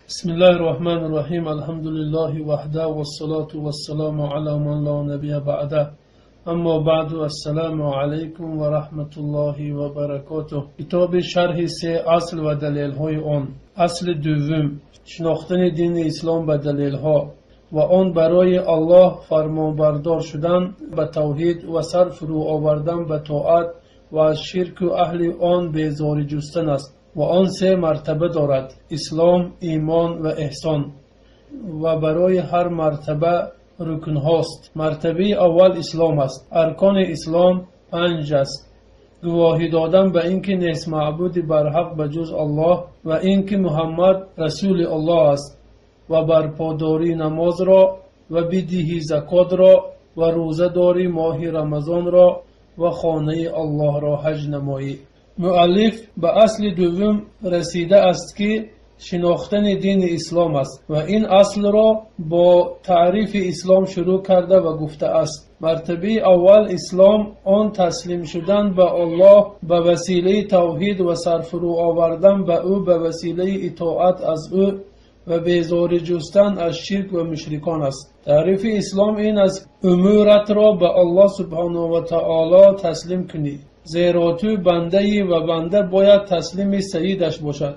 بسم الله الرحمن الرحیم. الحمد لله وحده والصلاة والسلام على من لا نبی بعده. اما بعد، السلام علیکم و رحمت الله و برکاته. کتاب شرح سه اصل و دلیل های آن. اصل دوم، شناختن دین اسلام به دلیل ها و آن برای الله فرمانبردار شدن به توحید و سر فرو آوردن به طاعت و از شرک و اهل آن بیزاری جستن است. و آن سه مرتبه دارد: اسلام، ایمان و احسان، و برای هر مرتبه رکن هاست. مرتبه اول اسلام است. ارکان اسلام 5 است: گواهی دادن به اینکه نیست معبود برحق بجز الله و اینکه محمد رسول الله است، و برپاداری نماز را و بدهی زکات را و روزه داری ماه رمضان را و خانه الله را حج نمایی. مؤلف به اصل دوم رسیده است که شناختن دین اسلام است و این اصل را با تعریف اسلام شروع کرده و گفته است: مرتبه اول اسلام آن تسلیم شدن به الله به وسیله توحید و سرفرو آوردن به او به وسیله اطاعت از او و بیزاری جستن از شرک و مشرکان است. تعریف اسلام این است: امورت را به الله سبحانه و تعالی تسلیم کنی، زیرا تو بنده ای و بنده باید تسلیم سیدش باشد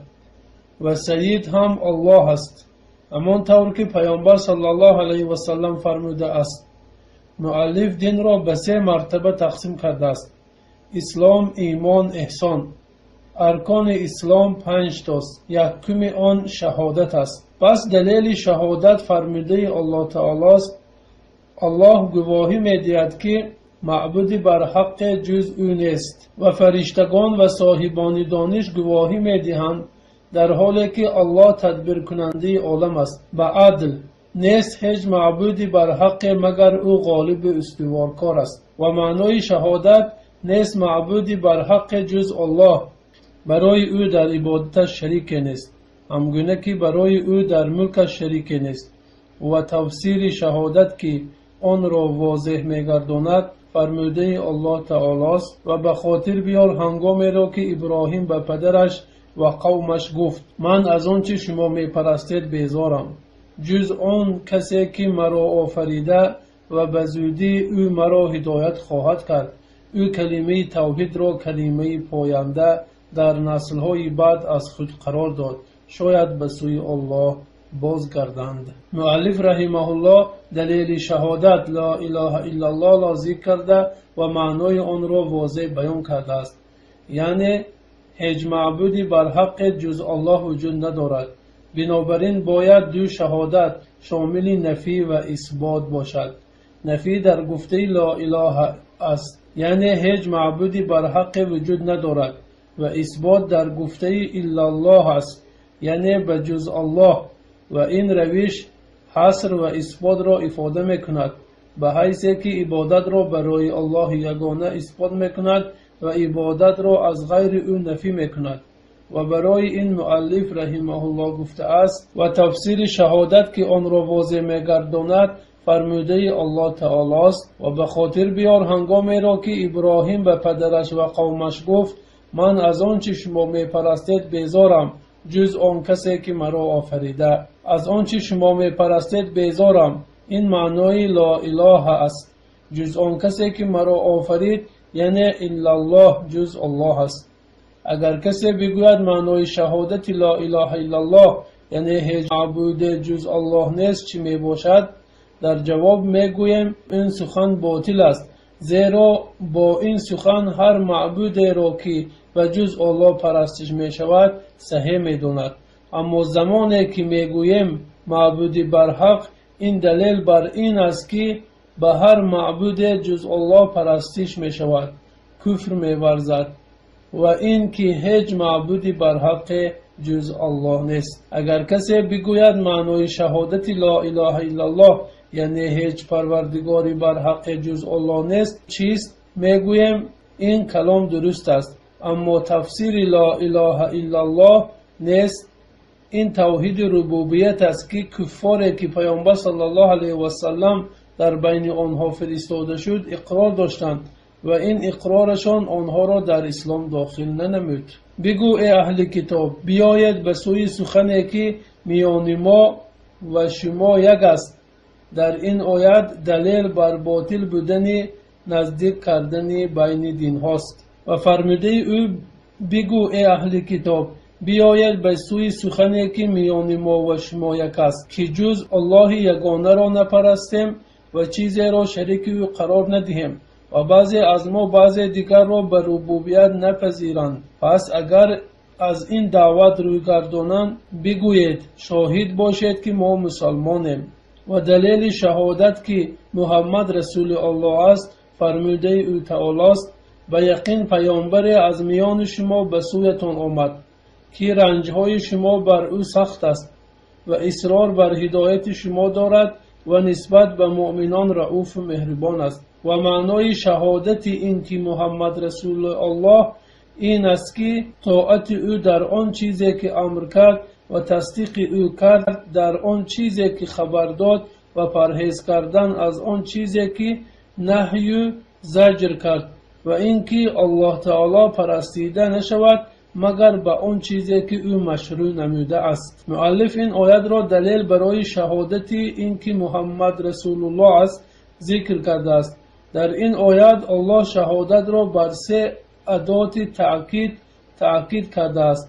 و سید هم الله است، همان طور که پیامبر صلی الله علیه و سلم فرموده است. مؤلف دین را به 3 مرتبه تقسیم کرده است: اسلام، ایمان، احسان. ارکان اسلام 5 تاست. یکم آن شهادت است. پس دلیل شهادت فرموده الله تعالی است: الله گواهی می‌دهد که معبود برحق جز او نیست و فرشتگان و صاحبان دانش گواهی می‌دهند در حالی که الله تدبیر کننده عالم است. به عدل نیست هیچ معبود برحق مگر او غالب استوارکار است. و معنای شهادت نیست معبود برحق جز الله، برای او در عبادتش شریک نیست، همگونه که برای او در ملکش شریک نیست. و تفسیر شهادت که آن را واضح می‌گرداند فرموده الله تعالی است: و به خاطر بیار هنگامی را که ابراهیم به پدرش و قومش گفت: من از آنچه شما می‌پرستید بیزارم، جز آن کسی که مرا آفریده و به زودی او مرا هدایت خواهد کرد. او کلمه توحید را کلمه پاینده در نسل‌های بعد از خود قرار داد، شاید به سوی الله بازگردند. مؤلف رحمه الله دلیل شهادت لا اله الا الله را ذکر کرده و معنای آن را واضح بیان کرده است. یعنی هیچ معبودی برحق جز الله وجود ندارد. بنابراین باید 2 شهادت شامل نفی و اثبات باشد. نفی در گفته لا اله است، یعنی هیچ معبودی برحق وجود ندارد، و اثبات در گفته الا الله است، یعنی بجز الله. و این روش حصر و اثبات را افاده میکند، به حیث که عبادت را برای الله یگانه اثبات میکند و عبادت را از غیر او نفی میکند. و برای این مؤلف رحمه الله گفته است: و تفسیر شهادت که آن را واضح میگرداند فرموده الله تعالی است: و به خاطر بیار هنگامی را که ابراهیم به پدرش و قومش گفت: من از آنچه شما میپرستید بیزارم، جز آن کسی که مرا آفریده. از آنچه شما میپرستید بیزارم، این معنای لا اله است. جز آن کسی که مرا آفرید یعنی الا الله، جز الله است. اگر کسی بگوید معنای شهادت لا اله الا الله یعنی هیچ معبود جز الله نیست، چی می باشد؟ در جواب میگویم این سخن باطل است، زیرا با این سخن هر معبود را که و جز الله پرستش می شود صحیح می داند. اما زمانی که می گویم معبود برحق، این دلیل بر این است که به هر معبود جز الله پرستش می شود کفر می ورزد و این که هیچ معبودی برحق جز الله نیست. اگر کسی بگوید معنای شهادت لا اله الا الله یعنی هیچ پروردگاری برحق جز الله نیست چیست؟ می گویم این کلام درست است، اما تفسیر لا اله الا الله نیست. این توحید ربوبیت است که کفاری که پیامبر صلی الله علیه و سلم در بین آنها فرستاده شد اقرار داشتند و این اقرارشان آنها را در اسلام داخل ننمود. بگو ای اهل کتاب، بیایید به سوی سخنی که میان ما و شما یک است. در این آیت دلیل بر باطل بودن نزدیک کردن بین دین هاست. و فرموده او بگو ای اهل کتاب بیایید به سوی سخنی که میان ما و شما یک است که جز الله یگانه را نپرستیم و چیزی را شریک او قرار ندهیم و بعضی از ما بعضی دیگر را به ربوبیت نپذیرند. پس اگر از این دعوت روی گردانند بگویید شاهد باشید که ما مسلمانیم. و دلیل شهادت که محمد رسول الله است فرموده او تعالی است به یقین پیامبر از میان شما به سویتان آمد که رنجهای شما بر او سخت است و اصرار بر هدایت شما دارد و نسبت به مؤمنان رؤوف و مهربان است. و معنای شهادت این که محمد رسول الله این است که طاعت او در آن چیزی که امر کرد و تصدیق او کرد در آن چیزی که خبر داد و پرهیز کردن از آن چیزی که نهی و زجر کرد و اینکه الله تعالی پرستیده نشود مگر به آن چیزی که او مشروع نموده است. مؤلف این آیت را دلیل برای شهادت اینکه محمد رسول الله است ذکر کرده است. در این آیت الله شهادت را بر سه ادات تأکید کرده است: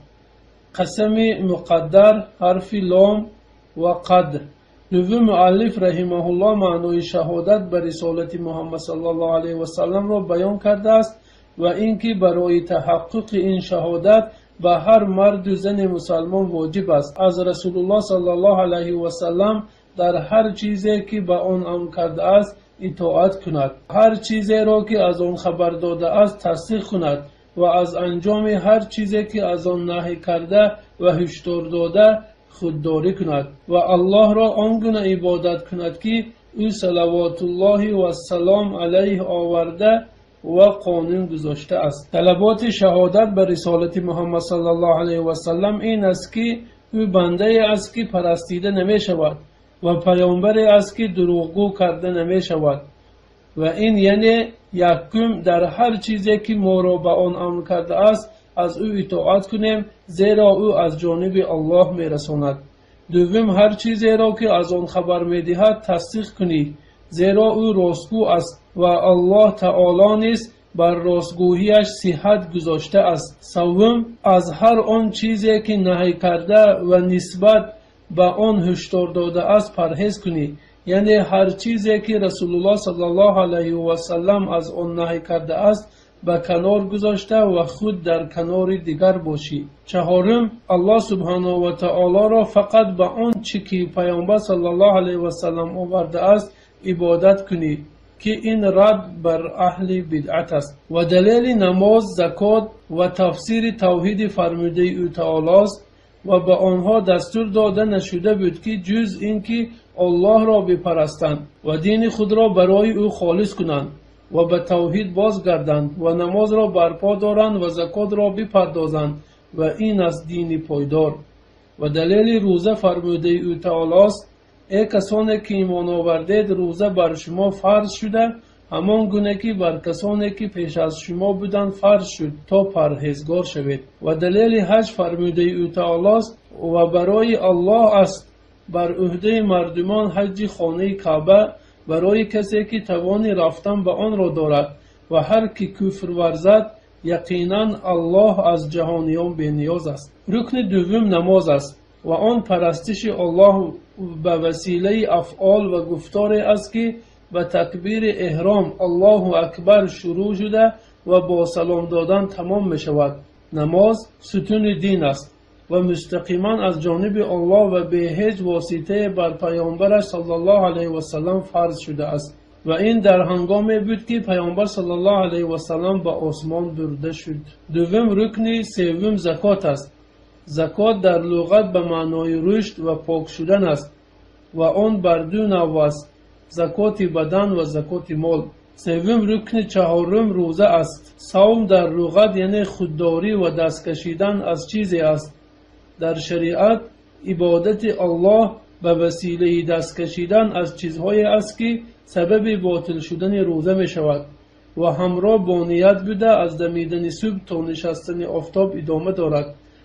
قسم مقدر، حرف لام و قد. دوم مؤلف رحمه الله معنای شهادت بر رسالت محمد صلی الله علیه و سلم را بیان کرده است و اینکه برای تحقق این شهادت به هر مرد و زن مسلمان واجب است از رسول الله صلی الله علیه و سلم در هر چیزی که به آن امر کرده است اطاعت کند، هر چیزی را که از آن خبر داده است تصدیق کند و از انجام هر چیزی که از آن نهی کرده و هشدار داده خودداری کند و الله را آنگونه عبادت کند که او صلوات الله و سلام علیه آورده و قانون گذاشته است. طلبات شهادت بر رسالت محمد صلی الله علیه و سلم این است که او بنده است که پرستیده نمی شود و پیامبر است که دروغگو کرده نمی شود و این یعنی یکم در هر چیزی که ما را به آن امر کرده است از او اطاعت کنیم زیرا او از جانب الله می رساند. دوم هر چیزی را که از آن خبر می دهد تصدیق کنی زیرا او راستگو است و الله تعالی نیز بر راستگوییش صحت گذاشته است. سوم از هر آن چیزی که نهی کرده و نسبت به آن هشدار داده است پرهیز کنی، یعنی هر چیزی که رسول الله صلی الله علیه و سلم از آن نهی کرده است به کنار گذاشته و خود در کنار دیگر باشی. چهارم الله سبحانه و تعالی را فقط به آن چی که پیامبر صلی الله علیه و سلم آورده است عبادت کنی که این رد بر اهل بدعت است. و دلیل نماز، زکات و تفسیر توحید فرموده او تعالی است و به آنها دستور داده نشده بود که جز اینکه الله را بپرستند و دین خود را برای او خالص کنند و به توحید بازگردند و نماز را برپا دارند و زکات را بپردازند و این است دین پایدار. و دلیل روزه فرموده او تعالی است: ای کسانی که ایمان آوردید روزه بر شما فرض شده همان گونه که بر کسانی که پیش از شما بودند فرض شد تا پرهیزگار شوید. و دلیل حج فرموده او تعالی است: و برای الله است بر عهده مردمان حج خانه کعبه برای کسی که توان رفتن به آن را دارد و هر کی کفر ورزد یقینا الله از جهانیان بی‌نیاز است. رکن دوم نماز است و آن پرستش الله به وسیله افعال و گفتار است که به تکبیر احرام الله اکبر شروع شده و با سلام دادن تمام می شود. نماز ستون دین است و مستقیما از جانب الله و به هیچ واسطه بر پیامبرش صلی الله علیه و سلم فرض شده است و این در هنگامی بود که پیامبر صلی الله علیه و سلم به آسمان برده شد. دوم رکن سوم زکات است. زکات در لغت به معنای رشد و پاک شدن است و آن بر دو نوع است: زکات بدن و زکات مال. سوم رکن چهارم روزه است. صوم در لغت یعنی خودداری و دست کشیدن از چیزی است. در شریعت عبادت الله به وسیله دست کشیدن از چیزهایی است که سبب باطل شدن روزه می شود و همراه با نیت بوده از دمیدن صبح تا نشستن آفتاب ادامه دارد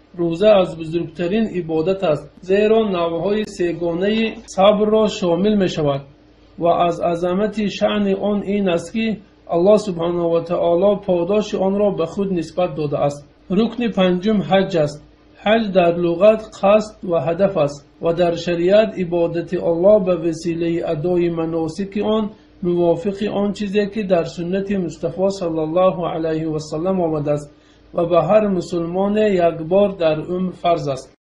روزه از بزرگترین عبادت است، زیرا نوعهای سگانه صبر را شامل می شود و از عظمت شأن آن این است که الله سبحانه و تعالی پاداش آن را به خود نسبت داده است. رکن پنجم حج است. حج در لغت قصد و هدف است و در شریعت عبادت الله به وسیله ادای مناسک آن موافق آن چیزی که در سنت مصطفی صلی الله علیه و سلم آمده است و به هر مسلمان یک بار در عمر فرض است.